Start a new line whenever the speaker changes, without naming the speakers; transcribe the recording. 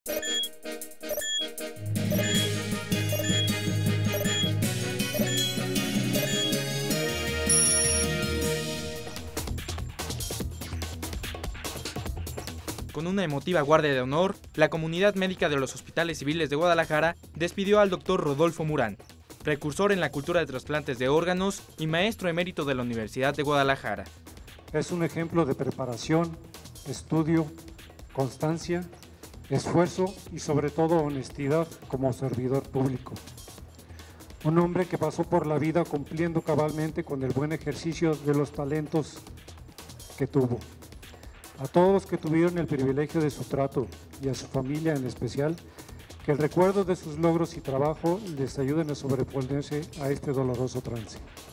Con una emotiva guardia de honor, la comunidad médica de los hospitales civiles de Guadalajara despidió al doctor Rodolfo Murán, precursor en la cultura de trasplantes de órganos y maestro emérito de la Universidad de Guadalajara.
Es un ejemplo de preparación, estudio, constancia, esfuerzo y sobre todo honestidad como servidor público. Un hombre que pasó por la vida cumpliendo cabalmente con el buen ejercicio de los talentos que tuvo. A todos los que tuvieron el privilegio de su trato y a su familia en especial, que el recuerdo de sus logros y trabajo les ayuden a sobreponerse a este doloroso trance.